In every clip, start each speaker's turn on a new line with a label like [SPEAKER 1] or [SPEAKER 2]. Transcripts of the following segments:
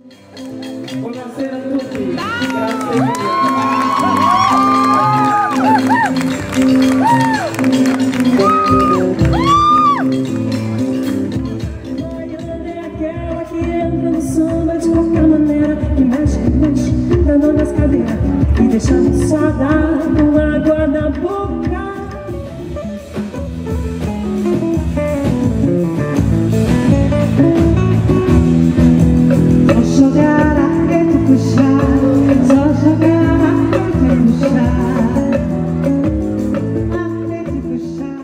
[SPEAKER 1] Buonasera a tutti, grazie mille.
[SPEAKER 2] Aquela que entra no samba de qualquer maneira, que mexe, mexe, dando as cadeiras e deixando suada com água na boca. Só jogar a rede e puxar, só jogar a rede e puxar, a rede e puxar.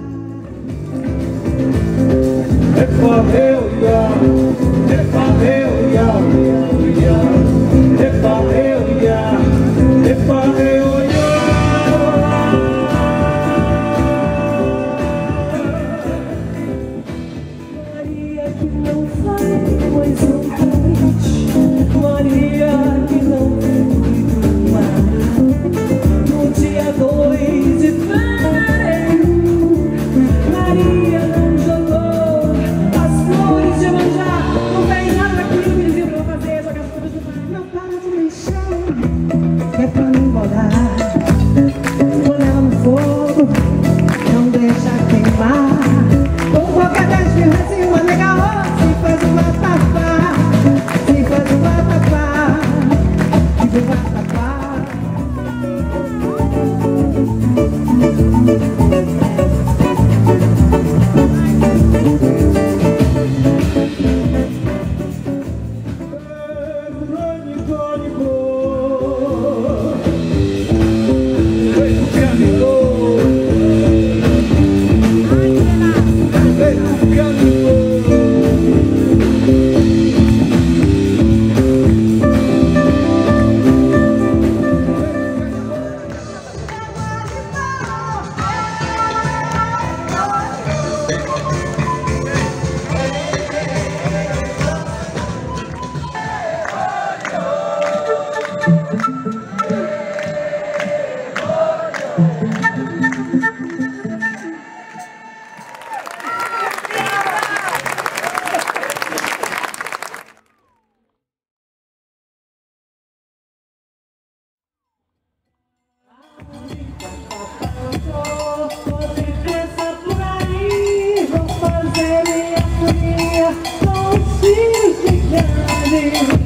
[SPEAKER 2] Maria que não faz um convite, Maria que não foi do mar. No dia 2 de fevereiro, Maria não jogou as flores de manjar. Não tem nada que o vizinho pra fazer, jogar as flores no mar. Não para de mexer, que é pra não embolar. Põe ela no fogo, não deixa queimar. Com qualquer 10 mil reais, uma nega se faz um vatapá, se faz um vatapá, se faz um vatapá. Pode pensar por aí, vou fazer minha folia com os fios de grande.